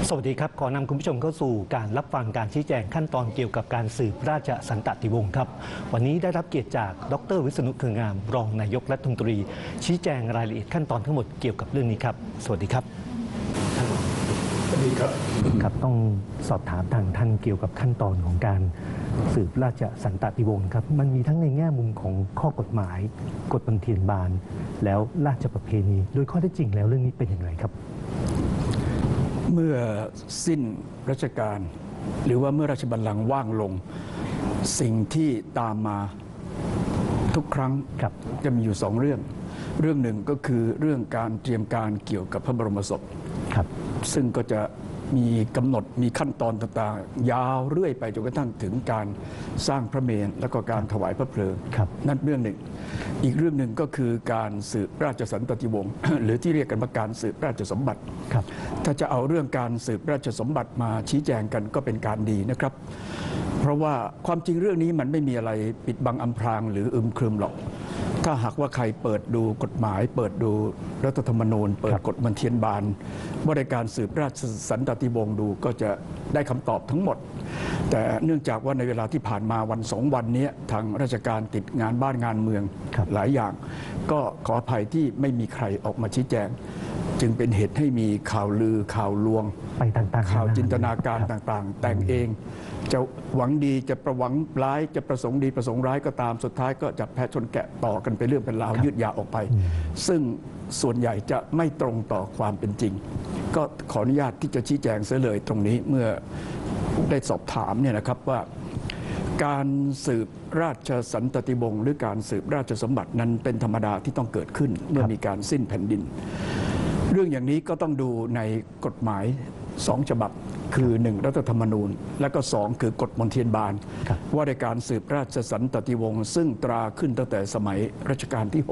สวัสดีครับขอนำคุณผู้ชมเข้าสู่การรับฟังการชี้แจงขั้นตอนเกี่ยวกับการสืบราชสันตติวงศ์ครับวันนี้ได้รับเกียรติจากดร.วิษณุ เครืองามรองนายกรัฐมนตรีชี้แจงรายละเอียดขั้นตอนทั้งหมดเกี่ยวกับเรื่องนี้ครับสวัสดีครับสวัสดีครับครับต้องสอบถามทางท่านเกี่ยวกับขั้นตอนของการสืบราชสันตติวงศ์ครับมันมีทั้งในแง่มุมของข้อกฎหมายกฎบัญญัติบาลแล้วราชประเพณีโดยข้อเท็จจริงแล้วเรื่องนี้เป็นอย่างไรครับเมื่อสิ้นรัชกาลหรือว่าเมื่อราชบัลลังก์ว่างลงสิ่งที่ตามมาทุกครั้งจะมีอยู่สองเรื่องหนึ่งก็คือเรื่องการเตรียมการเกี่ยวกับพระบรมศพซึ่งก็จะมีกำหนดมีขั้นตอนต่างๆยาวเรื่อยไปจนกระทั่งถึงการสร้างพระเมรุแล้วก็การถวายพระเพลิงนั่นเรื่องหนึ่งอีกเรื่องหนึ่งก็คือการสืบราชสันตติวงศ์ หรือที่เรียกกันว่าการสืบราชสมบัติถ้าจะเอาเรื่องการสืบราชสมบัติมาชี้แจงกันก็เป็นการดีนะครับเพราะว่าความจริงเรื่องนี้มันไม่มีอะไรปิดบังอำพรางหรืออึมครึมหรอกถ้าหากว่าใครเปิดดูกฎหมายเปิดดูรัฐธรรมนูญเปิดกฎบัญญัติบาลว่าในการสืบราชสันตติวงศ์ดูก็จะได้คำตอบทั้งหมดแต่เนื่องจากว่าในเวลาที่ผ่านมาวันสองวันนี้ทางราชการติดงานบ้านงานเมืองหลายอย่างก็ขออภัยที่ไม่มีใครออกมาชี้แจงจึงเป็นเหตุให้มีข่าวลือข่าวลวงข่าวจินตนาการต่างๆแต่งเองจะหวังดีจะประหวังร้ายจะประสงค์ดีประสงค์ร้ายก็ตามสุดท้ายก็จับแพะชนแกะต่อกันไปเรื่องเป็นราวยืดยาวออกไปซึ่งส่วนใหญ่จะไม่ตรงต่อความเป็นจริงก็ขออนุญาตที่จะชี้แจงเสียเลยตรงนี้เมื่อได้สอบถามเนี่ยนะครับว่าการสืบราชสันตติวงศ์หรือการสืบราชสมบัตินั้นเป็นธรรมดาที่ต้องเกิดขึ้นเมื่อมีการสิ้นแผ่นดินเรื่องอย่างนี้ก็ต้องดูในกฎหมาย2 ฉบับคือ1รัฐธรรมนูญและก็2คือกฎมนเทียนบาลว่าในการสืบราชสันตติวงศ์ซึ่งตราขึ้นตั้งแต่สมัยรัชกาลที่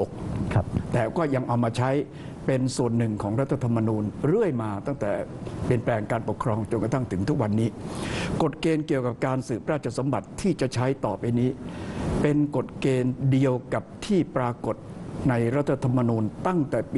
6แต่ก็ยังเอามาใช้เป็นส่วนหนึ่งของรัฐธรรมนูญเรื่อยมาตั้งแต่เปลี่ยนแปลงการปกครองจนกระทั่งถึงทุกวันนี้กฎเกณฑ์เกี่ยวกับการสืบราชสมบัติที่จะใช้ต่อไปนี้เป็นกฎเกณฑ์เดียวกับที่ปรากฏในรัฐธรรมนูญตั้งแต่ปี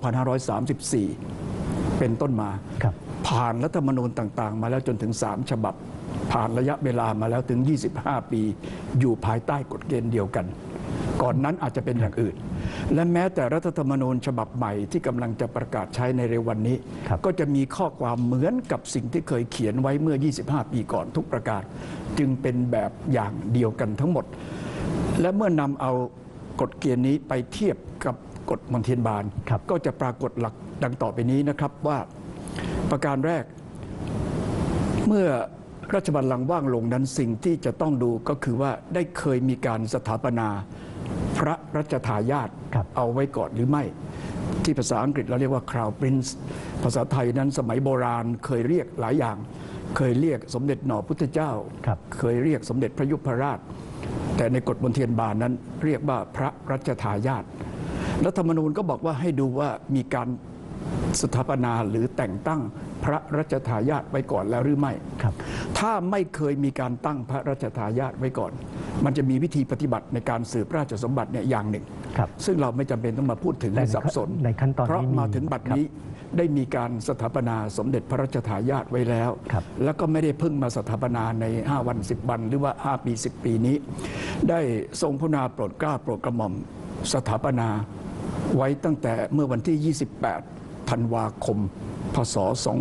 2534 เป็นต้นมาผ่านรัฐธรรมนูญต่างๆมาแล้วจนถึง3 ฉบับผ่านระยะเวลามาแล้วถึง25 ปีอยู่ภายใต้กฎเกณฑ์เดียวกันก่อนนั้นอาจจะเป็นอย่างอื่นและแม้แต่รัฐธรรมนูญฉบับใหม่ที่กำลังจะประกาศใช้ในเร็ววันนี้ก็จะมีข้อความเหมือนกับสิ่งที่เคยเขียนไว้เมื่อ25 ปีก่อนทุกประการจึงเป็นแบบอย่างเดียวกันทั้งหมดและเมื่อนำเอากฎเกณฑ์นี้ไปเทียบกับกฎมนเทียนบาลก็จะปรากฏหลักดังต่อไปนี้นะครับว่าประการแรกเมื่อราชบัลลังก์ว่างลงนั้นสิ่งที่จะต้องดูก็คือว่าได้เคยมีการสถาปนาพระรัชทายาทเอาไว้ก่อนหรือไม่ที่ภาษาอังกฤษเราเรียกว่า Crown Prince ภาษาไทยนั้นสมัยโบราณเคยเรียกหลายอย่างเคยเรียกสมเด็จหน่อพุทธเจ้าเคยเรียกสมเด็จพระยุพราชแต่ในกฎมนเทียนบาลนั้นเรียกว่าพระรัชทายาทรัฐธรรมนูญก็บอกว่าให้ดูว่ามีการสถาปนาหรือแต่งตั้งพระรัชทายาทไว้ก่อนแล้วหรือไม่ถ้าไม่เคยมีการตั้งพระรัชทายาทไว้ก่อนมันจะมีวิธีปฏิบัติในการสืบราชสมบัติเนี่ยอย่างหนึ่งซึ่งเราไม่จำเป็นต้องมาพูดถึงในสับสนเพราะมาถึงบัดนี้ได้มีการสถาปนาสมเด็จพระราชทายาทไว้แล้วแล้วก็ไม่ได้เพิ่งมาสถาปนาใน5 วัน 10 วันหรือว่า5 ปี 10 ปีนี้ได้ทรงพระกรุณาโปรดเกล้าโปรดกระหม่อมสถาปนาไว้ตั้งแต่เมื่อวันที่ 28 ธันวาคม พ.ศ.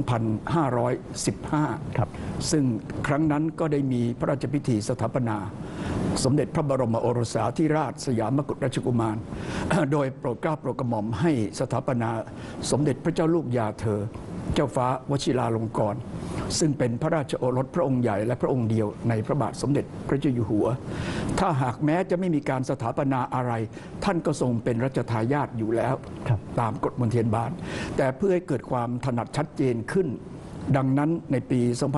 2515 ซึ่งครั้งนั้นก็ได้มีพระราชพิธีสถาปนาสมเด็จพระบรมโอรสาธิราชสยามกุฎราชกุมาร โดยโปรดเกล้าโปรดกระหม่อมให้สถาปนาสมเด็จพระเจ้าลูกยาเธอเจ้าฟ้าวชิราลงกรณ์ซึ่งเป็นพระราชโอรสพระองค์ใหญ่และพระองค์เดียวในพระบาทสมเด็จพระเจ้าอยู่หัวถ้าหากแม้จะไม่มีการสถาปนาอะไรท่านก็ทรงเป็นรัชทายาทอยู่แล้วตามกฎมนเทียนบาลแต่เพื่อให้เกิดความถนัดชัดเจนขึ้นดังนั้นในปี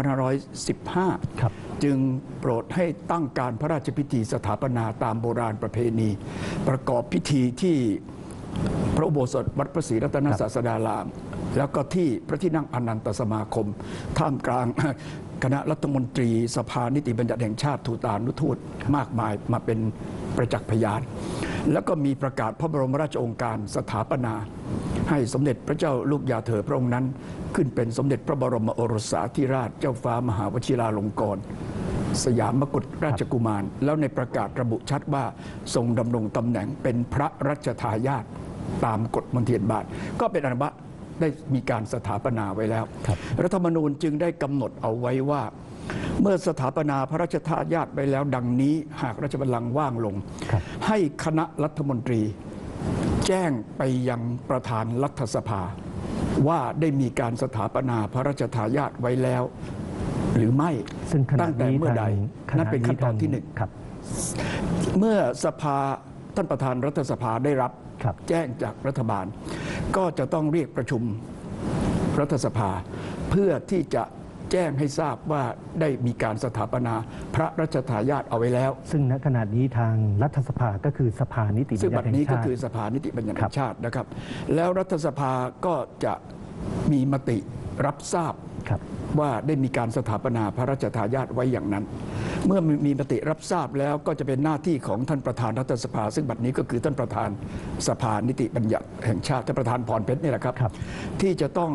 2515 จึงโปรดให้ตั้งการพระราชพิธีสถาปนาตามโบราณประเพณีประกอบพิธีที่พระอุโบสถวัดพระศรีรัตนศาสดารามแล้วก็ที่พระที่นั่งอนันตสมาคมท่ามกลางคณะรัฐมนตรีสภานิติบัญญัติแห่งชาติทูตานุทูตมากมายมาเป็นประจักษ์พยานแล้วก็มีประกาศพระบรมราชโองการสถาปนาให้สมเด็จพระเจ้าลูกยาเธอพระองค์นั้นขึ้นเป็นสมเด็จพระบรมโอรสาธิราชเจ้าฟ้ามหาวชิราลงกรณ์สยามกุฎราชกุมารแล้วในประกาศระบุชัดว่าทรงดำรงตำแหน่งเป็นพระรัชทายาทตามกฎมนเทียนบาทก็เป็นอันว่าได้มีการสถาปนาไว้แล้วรัฐธรรมนูญจึงได้กำหนดเอาไว้ว่าเมื่อสถาปนาพระราชทายาทไปแล้วดังนี้หากราชบัลลังก์ว่างลงให้คณะรัฐมนตรีแจ้งไปยังประธานรัฐสภาว่าได้มีการสถาปนาพระราชทายาทไว้แล้วหรือไม่ตั้งแต่เมื่อใดนั่นเป็นขั้นตอนที่หนึ่งเมื่อสภาท่านประธานรัฐสภาได้รับแจ้งจากรัฐบาลก็จะต้องเรียกประชุมรัฐสภาเพื่อที่จะแจ้งให้ทราบว่าได้มีการสถาปนาพระราชทายาทเอาไว้แล้วซึ่งณขณะนี้ทางรัฐสภาก็คือสภานิติบัญญัติแห่งชาติซึ่งบัดนี้ก็คือสภานิติบัญญัติแห่งชาตินะครับแล้วรัฐสภาก็จะมีมติรับทราบว่าได้มีการสถาปนาพระราชทายาทไว้อย่างนั้น เมื่อมีมติรับทราบแล้วก็จะเป็นหน้าที่ของท่านประธานรัฐสภาซึ่งบัดนี้ก็คือท่านประธานสภานิติบัญญัติแห่งชาติท่านประธานพรเพชรนี่แหละครับที่จะต้อง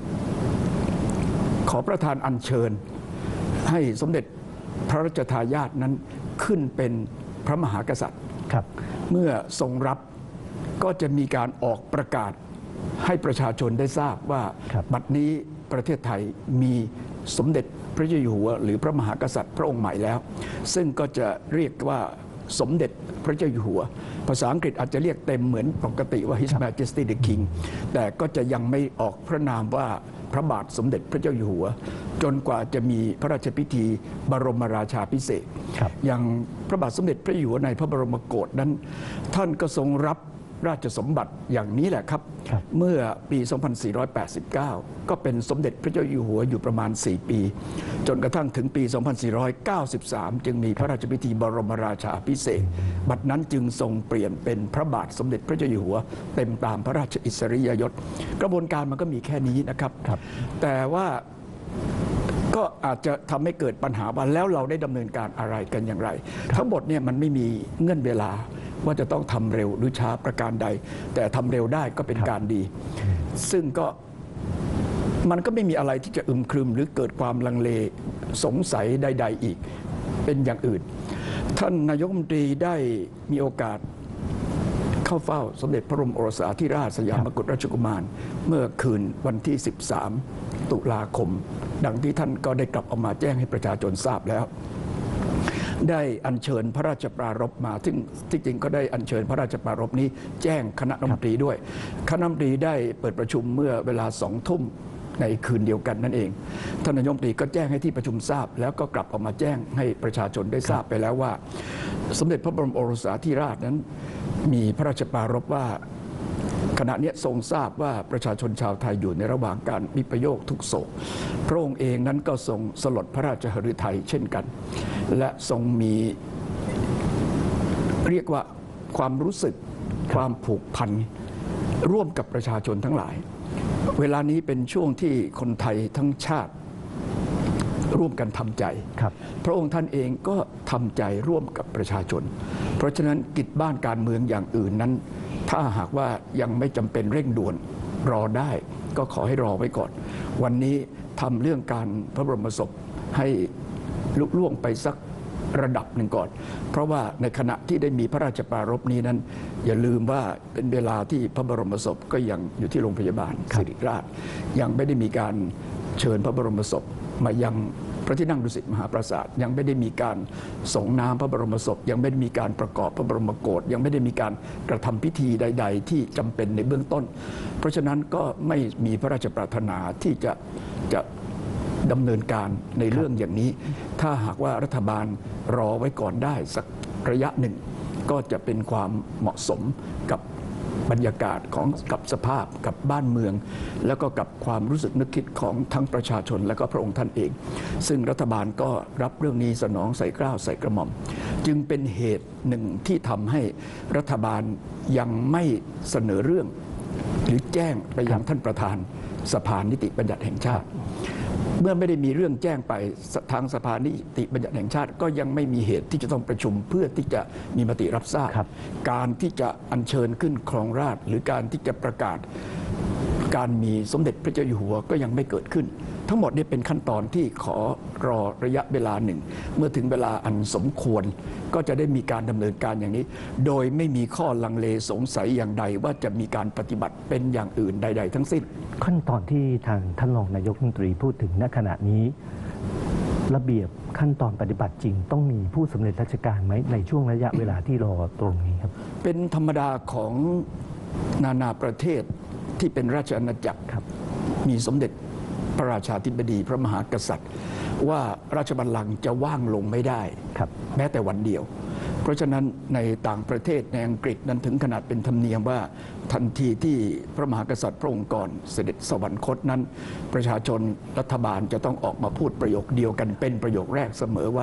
ขอประธานอัญเชิญให้สมเด็จพระราชทายาทนั้นขึ้นเป็นพระมหากษัตริย์เมื่อทรงรับก็จะมีการออกประกาศให้ประชาชนได้ทราบว่าบัดนี้ประเทศไทยมีสมเด็จพระเจ้าอยู่หัวหรือพระมหากษัตริย์พระองค์ใหม่แล้วซึ่งก็จะเรียกว่าสมเด็จพระเจ้าอยู่หัวภาษาอังกฤษอาจจะเรียกเต็มเหมือนปกติว่า His Majesty the King แต่ก็จะยังไม่ออกพระนามว่าพระบาทสมเด็จพระเจ้าอยู่หัวจนกว่าจะมีพระราชพิธีบรมราชาภิเษกอย่างพระบาทสมเด็จพระอยู่หัวในพระบรมโกศนั้นท่านก็ทรงรับราชสมบัติอย่างนี้แหละครับเมื่อปี 2489 ก็เป็นสมเด็จพระเจ้าอยู่หัวอยู่ประมาณ 4 ปีจนกระทั่งถึงปี 2493 จึงมีพระราชพิธีบรมราชาภิเษกบัดนั้นจึงทรงเปลี่ยนเป็นพระบาทสมเด็จพระเจ้าอยู่หัวเต็มตามพระราชอิสริยยศกระบวนการมันก็มีแค่นี้นะครับแต่ว่าก็อาจจะทำให้เกิดปัญหาว่าแล้วเราได้ดำเนินการอะไรกันอย่างไรทั้งหมดเนี่ยมันไม่มีเงื่อนเวลาว่าจะต้องทำเร็วหรือช้าประการใดแต่ทำเร็วได้ก็เป็นการดีซึ่งก็มันก็ไม่มีอะไรที่จะอึมครึมหรือเกิดความลังเลสงสัยใดๆอีกเป็นอย่างอื่นท่านนายกรัฐมนตรีได้มีโอกาสเข้าเฝ้าสมเด็จพระบรมโอรสาธิราชสยามกุฎราชกุมารเมื่อคืนวันที่ 13 ตุลาคมดังที่ท่านก็ได้กลับออกมาแจ้งให้ประชาชนทราบแล้วได้อัญเชิญพระราชปรารภมาซึ่งที่จริงก็ได้อัญเชิญพระราชปรารภนี้แจ้งคณะรัฐมนตรีด้วยคณะรัฐมนตรีได้เปิดประชุมเมื่อเวลา 20:00 น.ในคืนเดียวกันนั่นเองท่านนายกรัฐมนตรีก็แจ้งให้ที่ประชุมทราบแล้วก็กลับออกมาแจ้งให้ประชาชนได้ทราบไปแล้วว่าสมเด็จพระบรมโอรสาธิราชนั้นมีพระราชปรารภว่าขณะนี้ทรงทราบว่าประชาชนชาวไทยอยู่ในระหว่างการวิปโยคทุกโศกพระองค์เองนั้นก็ทรงสลดพระราชหฤทัยเช่นกันและทรงมีเรียกว่าความรู้สึกความผูกพันร่วมกับประชาชนทั้งหลายเวลานี้เป็นช่วงที่คนไทยทั้งชาติร่วมกันทำใจพระองค์ท่านเองก็ทำใจร่วมกับประชาชนเพราะฉะนั้นกิจบ้านการเมืองอย่างอื่นนั้นถ้าหากว่ายังไม่จำเป็นเร่งด่วนรอได้ก็ขอให้รอไว้ก่อนวันนี้ทำเรื่องการพระบรมศพให้ลุล่วงไปสักระดับหนึ่งก่อนเพราะว่าในขณะที่ได้มีพระราชปรารภนี้นั้นอย่าลืมว่าเป็นเวลาที่พระบรมศพก็ยังอยู่ที่โรงพยาบาลศิริราชยังไม่ได้มีการเชิญพระบรมศพมายังพระที่นั่งดุสิตมหาปราสาทยังไม่ได้มีการส่งน้ำพระบรมศพยังไม่ได้มีการประกอบพระบรมโกศยังไม่ได้มีการกระทำพิธีใดๆที่จำเป็นในเบื้องต้นเพราะฉะนั้นก็ไม่มีพระราชปรารถนาที่จะดำเนินการในเรื่องอย่างนี้ถ้าหากว่ารัฐบาลรอไว้ก่อนได้สักระยะหนึ่งก็จะเป็นความเหมาะสมกับบรรยากาศของกับสภาพกับบ้านเมืองแล้วก็กับความรู้สึกนึกคิดของทั้งประชาชนและก็พระองค์ท่านเองซึ่งรัฐบาลก็รับเรื่องนี้สนองใส่เกล้าใส่กระหม่อมจึงเป็นเหตุหนึ่งที่ทำให้รัฐบาลยังไม่เสนอเรื่องหรือแจ้งไปยังท่านประธานสภานิติบัญญัติแห่งชาติเมื่อไม่ได้มีเรื่องแจ้งไปทางสภานิติบัญญัติแห่งชาติก็ยังไม่มีเหตุที่จะต้องประชุมเพื่อที่จะมีมติรับทราบการที่จะอัญเชิญขึ้นครองราชย์หรือการที่จะประกาศการมีสมเด็จพระเจ้าอยู่หัวก็ยังไม่เกิดขึ้น ทั้งหมดนี้เป็นขั้นตอนที่ขอรอระยะเวลาหนึ่งเมื่อถึงเวลาอันสมควรก็จะได้มีการดำเนินการอย่างนี้โดยไม่มีข้อลังเลสงสัยอย่างใดว่าจะมีการปฏิบัติเป็นอย่างอื่นใดๆทั้งสิ้นขั้นตอนที่ทางท่านรองนายกรัฐมนตรีพูดถึงณขณะนี้ระเบียบขั้นตอนปฏิบัติจริงต้องมีผู้สำเร็จราชการไหมในช่วงระยะเวลาที่รอตรงนี้ครับเป็นธรรมดาของนานาประเทศที่เป็นราชอาณาจักรมีสมเด็จพระราชาธิบดีพระมหากษัตริย์ว่าราชบัลลังก์จะว่างลงไม่ได้แม้แต่วันเดียวเพราะฉะนั้นในต่างประเทศในอังกฤษนั้นถึงขนาดเป็นธรรมเนียมว่าทันทีที่พระมหากษัตริย์พระองค์ก่อนเสด็จสวรรคตนั้นประชาชนรัฐบาลจะต้องออกมาพูดประโยคเดียวกันเป็นประโยคแรกเสมอว่า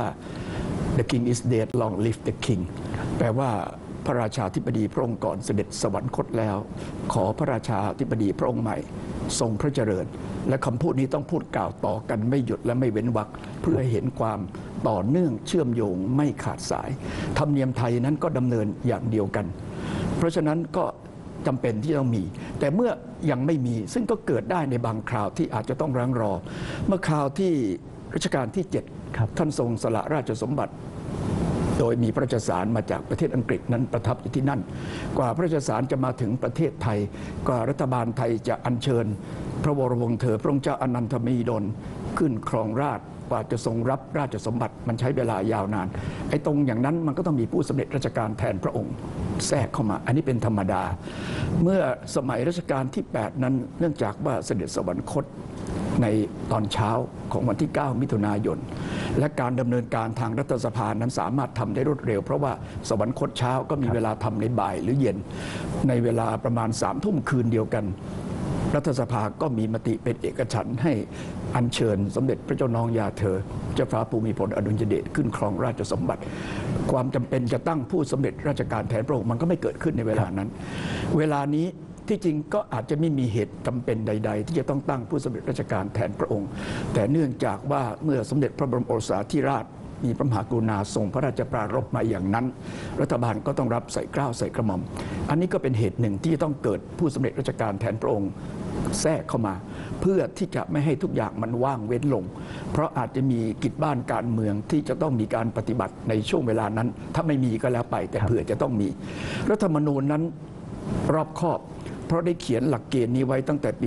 the king is dead long live the king แปลว่าพระราชาธิบดีพระองค์ก่อนเสด็จสวรรคตแล้วขอพระราชาธิบดีพระองค์ใหม่ทรงพระเจริญและคำพูดนี้ต้องพูดกล่าวต่อกันไม่หยุดและไม่เว้นวรรคเพื่อให้เห็นความต่อเนื่องเชื่อมโยงไม่ขาดสายธรรมเนียมไทยนั้นก็ดำเนินอย่างเดียวกันเพราะฉะนั้นก็จำเป็นที่ต้องมีแต่เมื่อยังไม่มีซึ่งก็เกิดได้ในบางคราวที่อาจจะต้องรั้งรอเมื่อคราวที่รัชกาลที่7ท่านทรงสละราชสมบัติโดยมีพระราชสารมาจากประเทศอังกฤษนั้นประทับอยู่ที่นั่นกว่าพระราชสารจะมาถึงประเทศไทยกว่ารัฐบาลไทยจะอัญเชิญพระวรวงศ์เธอพระองค์เจ้าอนันทมหิดลขึ้นครองราชย์กว่าจะทรงรับราชสมบัติมันใช้เวลายาวนานไอ้ตรงอย่างนั้นมันก็ต้องมีผู้สำเร็จราชการแทนพระองค์แทรกเข้ามาอันนี้เป็นธรรมดาเมื่อสมัยรัชกาลที่8นั้นเนื่องจากว่าเสด็จสวรรคตในตอนเช้าของวันที่9มิถุนายนและการดำเนินการทางรัฐสภานั้นสามารถทำได้รวดเร็วเพราะว่าสวรรคตเช้าก็มีเวลาทำในบ่ายหรือเย็นในเวลาประมาณ3 ทุ่มคืนเดียวกันรัฐสภาก็มีมติเป็นเอกฉันท์ให้อัญเชิญสมเด็จพระเจ้าน้องยาเธอเจ้าฟ้าภูมิพลอดุลยเดชขึ้นครองราชสมบัติความจำเป็นจะตั้งผู้สำเร็จราชการแทนพระองค์มันก็ไม่เกิดขึ้นในเวลานั้นเวลานี้ที่จริงก็อาจจะไม่มีเหตุจำเป็นใดๆที่จะต้องตั้งผู้สำเร็จราชการแทนพระองค์แต่เนื่องจากว่าเมื่อสมเด็จพระบรมโอรสาธิราชมีพระมหากรุณาทรงพระราชปรารภมาอย่างนั้นรัฐบาลก็ต้องรับใส่เกล้าใส่กระหม่อมอันนี้ก็เป็นเหตุหนึ่งที่ต้องเกิดผู้สำเร็จราชการแทนพระองค์แทรกเข้ามาเพื่อที่จะไม่ให้ทุกอย่างมันว่างเว้นลงเพราะอาจจะมีกิจบ้านการเมืองที่จะต้องมีการปฏิบัติในช่วงเวลานั้นถ้าไม่มีก็แล้วไปแต่เผื่อจะต้องมีรัฐธรรมนูญนั้นรอบคอบเพราะได้เขียนหลักเกณฑ์นี้ไว้ตั้งแต่ปี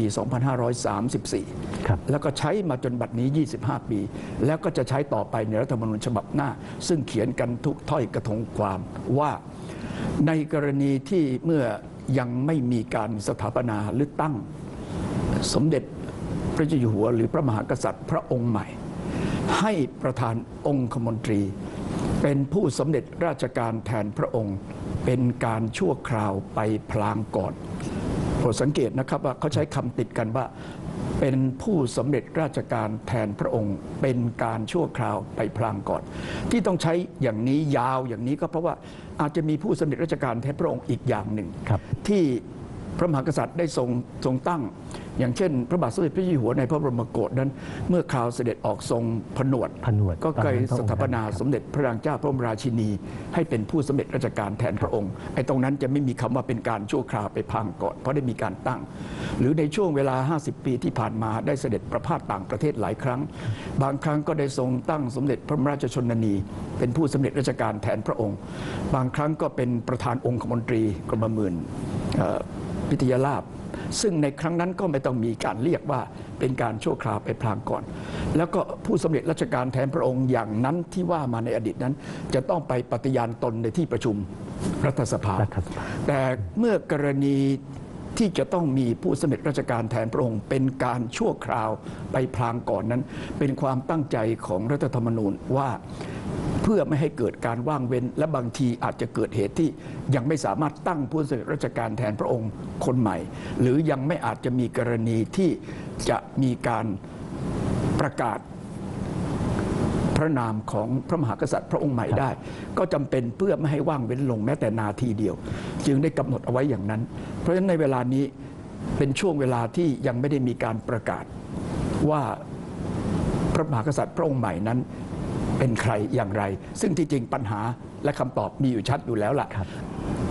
2534 แล้วก็ใช้มาจนบัดนี้ 25 ปี แล้วก็จะใช้ต่อไปในรัฐธรรมนูญฉบับหน้าซึ่งเขียนกันทุกถ้อยกระทงความว่าในกรณีที่เมื่อยังไม่มีการสถาปนาหรือตั้งสมเด็จพระเจ้าอยู่หัวหรือพระมหากษัตริย์พระองค์ใหม่ให้ประธานองคมนตรีเป็นผู้สำเร็จราชการแทนพระองค์เป็นการชั่วคราวไปพลางก่อนโปรดสังเกตนะครับว่าเขาใช้คำติดกันว่าเป็นผู้สำเร็จราชการแทนพระองค์เป็นการชั่วคราวไปพลางก่อนที่ต้องใช้อย่างนี้ยาวอย่างนี้ก็เพราะว่าอาจจะมีผู้สำเร็จราชการแทนพระองค์อีกอย่างหนึ่งที่พระมหากษัตริย์ได้ทรงตั้งอย่างเช่นพระบาทสมเด็จพระเจ้าอยู่หัวในพระบรมโกศนั้นเมื่อคราวเสด็จออกทรงผนวดก็เคยสถาปนาสมเด็จพระนางเจ้าพระบรมราชินีให้เป็นผู้สำเร็จราชการแทนพระองค์ไอ้ตรงนั้นจะไม่มีคำว่าเป็นการชั่วคราวไปพลางก่อนเพราะได้มีการตั้งหรือในช่วงเวลา50 ปีที่ผ่านมาได้เสด็จประพาสต่างประเทศหลายครั้งบางครั้งก็ได้ทรงตั้งสมเด็จพระราชชนนีเป็นผู้สำเร็จราชการแทนพระองค์บางครั้งก็เป็นประธานองคมนตรีกรมหมื่นพิทยาลาภซึ่งในครั้งนั้นก็ไม่ต้องมีการเรียกว่าเป็นการชั่วคราวไปพลางก่อนแล้วก็ผู้สำเร็จราชการแทนพระองค์อย่างนั้นที่ว่ามาในอดีตนั้นจะต้องไปปฏิญาณตนในที่ประชุมรัฐสภาแต่เมื่อกรณีที่จะต้องมีผู้สำเร็จราชการแทนพระองค์เป็นการชั่วคราวไปพลางก่อนนั้นเป็นความตั้งใจของรัฐธรรมนูญว่าเพื่อไม่ให้เกิดการว่างเว้นและบางทีอาจจะเกิดเหตุที่ยังไม่สามารถตั้งผู้สำเร็จราชการแทนพระองค์คนใหม่หรือยังไม่อาจจะมีกรณีที่จะมีการประกาศพระนามของพระมหากษัตริย์พระองค์ใหม่ได้ก็จำเป็นเพื่อไม่ให้ว่างเว้นลงแม้แต่นาทีเดียวจึงได้กำหนดเอาไว้อย่างนั้นเพราะฉะนั้นในเวลานี้เป็นช่วงเวลาที่ยังไม่ได้มีการประกาศว่าพระมหากษัตริย์พระองค์ใหม่นั้นเป็นใครอย่างไรซึ่งที่จริงปัญหาและคำตอบมีอยู่ชัดอยู่แล้วล่ะ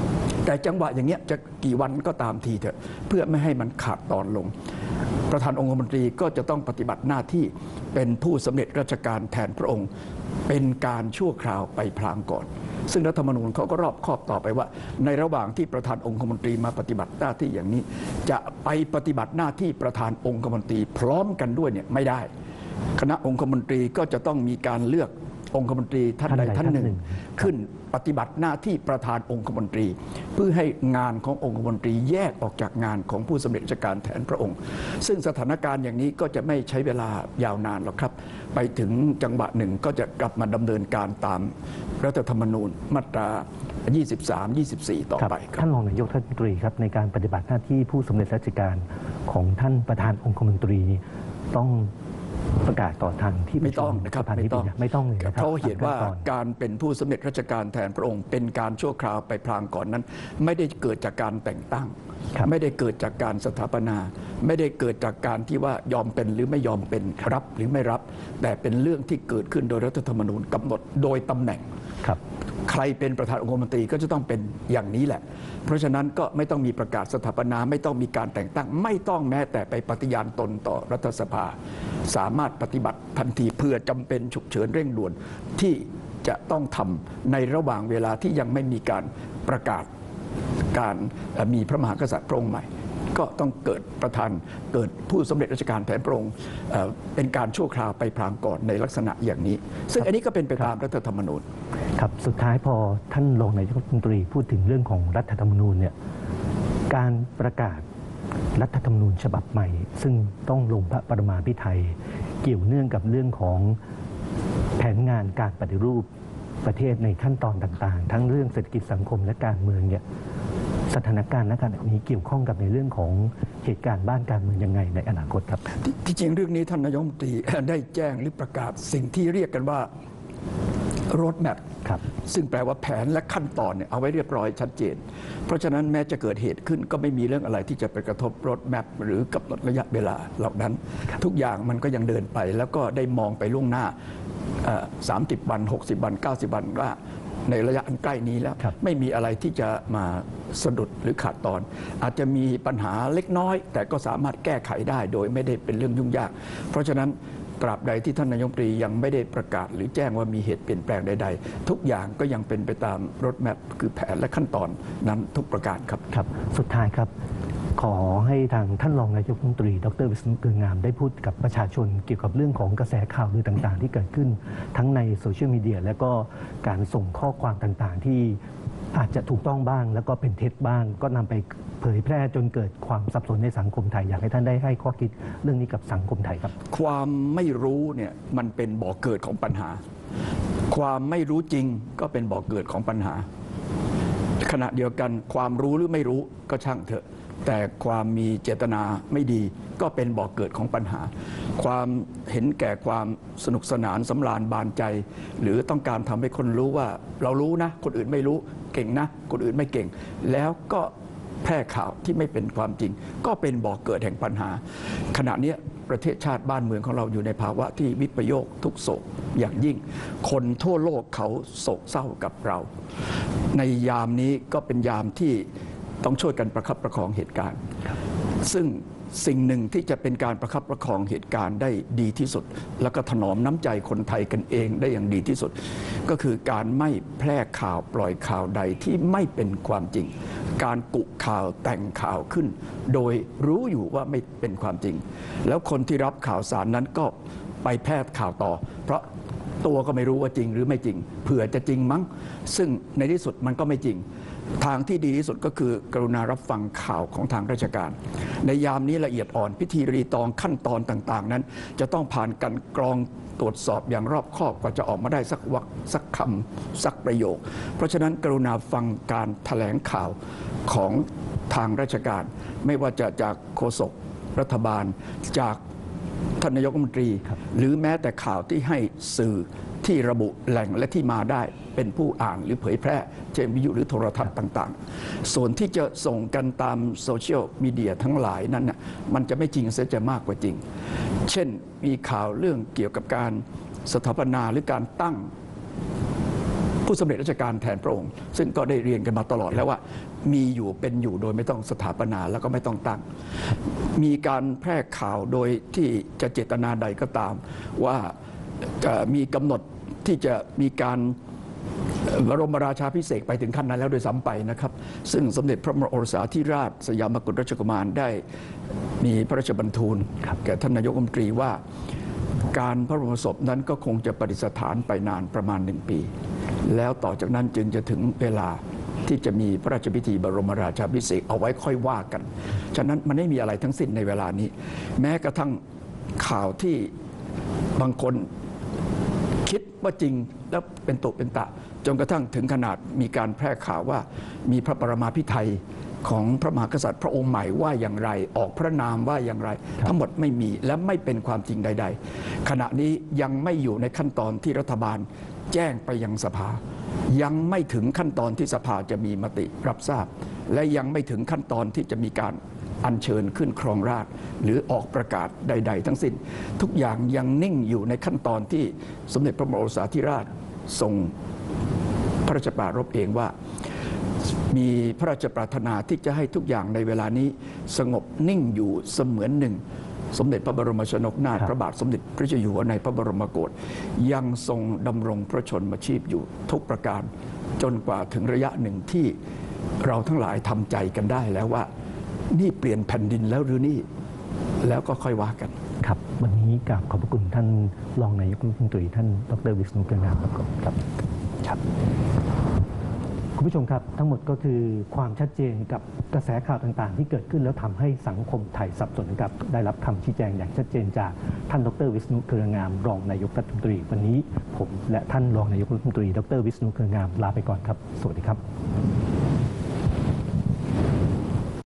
แต่จังหวะอย่างเงี้ยจะกี่วันก็ตามทีเถอะเพื่อไม่ให้มันขาดตอนลงประธานองคมนตรีก็จะต้องปฏิบัติหน้าที่เป็นผู้สำเร็จราชการแทนพระองค์เป็นการชั่วคราวไปพลางก่อนซึ่งรัฐธรรมนูญเขาก็รอบคอบต่อไปว่าในระหว่างที่ประธานองคมนตรีมาปฏิบัติหน้าที่อย่างนี้จะไปปฏิบัติหน้าที่ประธานองคมนตรีพร้อมกันด้วยเนี่ยไม่ได้คณะองคมนตรีก็จะต้องมีการเลือกองคมนตรีท่านใดท่านหนึ่งขึ้นปฏิบัติหน้าที่ประธานองคมนตรีเพื่อให้งานขององคมนตรีแยกออกจากงานของผู้สำเร็จราชการแทนพระองค์ซึ่งสถานการณ์อย่างนี้ก็จะไม่ใช้เวลายาวนานหรอกครับไปถึงจังหวะหนึ่งก็จะกลับมาดำเนินการตามรัฐธรรมนูญมาตรา 23 24 ต่อไปครับท่านรองนายกรัฐมนตรีครับในการปฏิบัติหน้าที่ผู้สำเร็จราชการของท่านประธานองคมนตรีต้องประกาศต่อทางที่ไม่ต้องนะครับไม่ต้องเลยนะครับเพราะเหตุว่าการเป็นผู้สำเร็จราชการแทนพระองค์เป็นการชั่วคราวไปพลางก่อนนั้นไม่ได้เกิดจากการแต่งตั้งไม่ได้เกิดจากการสถาปนาไม่ได้เกิดจากการที่ว่ายอมเป็นหรือไม่ยอมเป็นรับหรือไม่รับแต่เป็นเรื่องที่เกิดขึ้นโดยรัฐธรรมนูญกำหนดโดยตำแหน่งใครเป็นประธานองคมนตรีก็จะต้องเป็นอย่างนี้แหละเพราะฉะนั้นก็ไม่ต้องมีประกาศสถาปนาไม่ต้องมีการแต่งตั้งไม่ต้องแม้แต่ไปปฏิญาณตนต่อรัฐสภาสามารถปฏิบัติทันทีเพื่อจำเป็นฉุกเฉินเร่งด่วนที่จะต้องทำในระหว่างเวลาที่ยังไม่มีการประกาศการมีพระมหากษัตริย์พระองค์ใหม่ก็ต้องเกิดประธานเกิดผู้สำเร็จราชการแทนพระองค์เป็นการชั่วคราวไปพลางก่อนในลักษณะอย่างนี้ซึ่งอันนี้ก็เป็นไปตามรัฐธรรมนูญครับสุดท้ายพอท่านรองนายกรัฐมนตรีพูดถึงเรื่องของรัฐธรรมนูญเนี่ยการประกาศรัฐธรรมนูญฉบับใหม่ซึ่งต้องลงพระปรมาภิไธยเกี่ยวเนื่องกับเรื่องของแผนงานการปฏิรูปประเทศในขั้นตอนต่างๆทั้งเรื่องเศรษฐกิจสังคมและการเมืองเนี่ยสถานการณ์ณขณะนี้เกี่ยวข้องกับในเรื่องของเหตุการณ์บ้านการเมืองยังไงในอนาคตครับที่จริงเรื่องนี้ท่านนายกรัฐมนตรีได้แจ้งหรือประกาศสิ่งที่เรียกกันว่าโรดแมพซึ่งแปลว่าแผนและขั้นตอนเนี่ยเอาไว้เรียบร้อยชัดเจนเพราะฉะนั้นแม้จะเกิดเหตุขึ้นก็ไม่มีเรื่องอะไรที่จะไปกระทบโรดแมพหรือกำหนดระยะเวลาเหล่านั้นทุกอย่างมันก็ยังเดินไปแล้วก็ได้มองไปล่วงหน้า30 วัน60 วัน90 วันว่าในระยะอันใกล้นี้แล้วไม่มีอะไรที่จะมาสะดุดหรือขาดตอนอาจจะมีปัญหาเล็กน้อยแต่ก็สามารถแก้ไขได้โดยไม่ได้เป็นเรื่องยุ่งยากเพราะฉะนั้นตราบใดที่ท่านนายกรัฐมนตรียังไม่ได้ประกาศหรือแจ้งว่ามีเหตุเปลี่ยนแปลงใดๆทุกอย่างก็ยังเป็นไปตามรถแมพคือแผนและขั้นตอนนั้นทุกประการครับครับสุดท้ายครับขอให้ทางท่านรองนายกรัฐมนตรีดร.วิษณุ เครืองามได้พูดกับประชาชนเกี่ยวกับเรื่องของกระแสข่าวลือต่างๆที่เกิดขึ้นทั้งในโซเชียลมีเดียและก็การส่งข้อความต่างๆที่อาจจะถูกต้องบ้างแล้วก็เป็นเท็จบ้างก็นำไปเผยแพร่จนเกิดความสับสนในสังคมไทยอยากให้ท่านได้ให้ข้อคิดเรื่องนี้กับสังคมไทยครับความไม่รู้เนี่ยมันเป็นบ่อเกิดของปัญหาความไม่รู้จริงก็เป็นบ่อเกิดของปัญหาขณะเดียวกันความรู้หรือไม่รู้ก็ช่างเถอะแต่ความมีเจตนาไม่ดีก็เป็นบ่อกเกิดของปัญหาความเห็นแก่ความสนุกสนานสำราญบานใจหรือต้องการทำให้คนรู้ว่าเรารู้นะคนอื่นไม่รู้เก่งนะคนอื่นไม่เก่งแล้วก็แพร่ข่าวที่ไม่เป็นความจริงก็เป็นบ่อกเกิดแห่งปัญหาขณะนี้ประเทศชาติบ้านเมืองของเราอยู่ในภาวะที่วิปโยคทุกโศกอย่างยิ่งคนทั่วโลกเขาโศกเศร้ากับเราในยามนี้ก็เป็นยามที่ต้องช่วยกันประคับประคองเหตุการณ์ซึ่งสิ่งหนึ่งที่จะเป็นการประคับประคองเหตุการณ์ได้ดีที่สุดแล้วก็ถนอมน้ำใจคนไทยกันเองได้อย่างดีที่สุดก็คือการไม่แพร่ข่าวปล่อยข่าวใดที่ไม่เป็นความจริงการกุข่าวแต่งข่าวขึ้นโดยรู้อยู่ว่าไม่เป็นความจริงแล้วคนที่รับข่าวสารนั้นก็ไปแพร่ข่าวต่อเพราะตัวก็ไม่รู้ว่าจริงหรือไม่จริงเผื่อจะจริงมั้งซึ่งในที่สุดมันก็ไม่จริงทางที่ดีที่สุดก็คือกรุณารับฟังข่าวของทางราชการในยามนี้ละเอียดอ่อนพิธีรีตองขั้นตอนต่างๆนั้นจะต้องผ่านการกรองตรวจสอบอย่างรอบคอบกว่าจะออกมาได้สักวรรคสักคำสักประโยคเพราะฉะนั้นกรุณาฟังการแถลงข่าวของทางราชการไม่ว่าจะจากโฆษกรัฐบาลจากท่านนายกรัฐมนตรีหรือแม้แต่ข่าวที่ให้สื่อที่ระบุแหล่งและที่มาได้เป็นผู้อ่านหรือเผยแพร่เช่นวิทยุหรือโทรทัศน์ต่างๆส่วนที่จะส่งกันตามโซเชียลมีเดียทั้งหลายนั้นน่ะมันจะไม่จริงเสียจะมากกว่าจริงเช่นมีข่าวเรื่องเกี่ยวกับการสถาปนาหรือการตั้งผู้สำเร็จราชการแทนพระองค์ซึ่งก็ได้เรียนกันมาตลอดแล้วว่ามีอยู่เป็นอยู่โดยไม่ต้องสถาปนาแล้วก็ไม่ต้องตั้งมีการแพร่ข่าวโดยที่จะเจตนาใดก็ตามว่าจะมีกำหนดที่จะมีการบรมราชาภิเษกไปถึงขั้นนั้นแล้วโดยซ้ำไปนะครับซึ่งสมเด็จพระบรมโอรสาธิราชสยามกุฎราชกุมารได้มีพระราชบัญทูลแก่ท่านนายกรัฐมนตรีว่าการพระบรมศพนั้นก็คงจะประดิษฐานไปนานประมาณ1 ปีแล้วต่อจากนั้นจึงจะถึงเวลาที่จะมีพระราชพิธีบรมราชาภิเษกเอาไว้ค่อยว่ากันฉะนั้นมันไม่มีอะไรทั้งสิ้นในเวลานี้แม้กระทั่งข่าวที่บางคนคิดว่าจริงแล้วเป็นตุเป็นตะจนกระทั่งถึงขนาดมีการแพร่ข่าวว่ามีพระปรมาภิไธยของพระมหากษัตริย์พระองค์ใหม่ว่าอย่างไรออกพระนามว่าอย่างไรทั้งหมดไม่มีและไม่เป็นความจริงใดๆขณะนี้ยังไม่อยู่ในขั้นตอนที่รัฐบาลแจ้งไปยังสภายังไม่ถึงขั้นตอนที่สภาจะมีมติรับทราบและยังไม่ถึงขั้นตอนที่จะมีการอัญเชิญขึ้นครองราชย์หรือออกประกาศใดๆทั้งสิ้นทุกอย่างยังนิ่งอยู่ในขั้นตอนที่สมเด็จพระบรมโอรสาธิราชทรงพระราชปรารภเองว่ามีพระราชปรารถนาที่จะให้ทุกอย่างในเวลานี้สงบนิ่งอยู่เสมือนหนึ่งสมเด็จพระบรมชนกนาถพระบาทสมเด็จพระเจ้าอยู่หัวในพระบรมโกศยังทรงดำรงพระชนมชีพอยู่ทุกประการจนกว่าถึงระยะหนึ่งที่เราทั้งหลายทำใจกันได้แล้วว่านี่เปลี่ยนแผ่นดินแล้วหรือนี่แล้วก็ค่อยว่ากันครับวันนี้กราบขอบพระคุณท่านรองนายกรัฐมนตรีท่านดร.วิษณุ เครืองามครับคุณผู้ชมครับทั้งหมดก็คือความชัดเจนกับกระแสข่าวต่างๆที่เกิดขึ้นแล้วทำให้สังคมไทยสับสนครับได้รับคำชี้แจงอย่างชัดเจนจากท่านดร.วิษณุ เครืองามรองนายกรัฐมนตรีวันนี้ผมและท่านรองนายกรัฐมนตรีดร.วิษณุ เครืองามลาไปก่อนครับสวัสดีครับ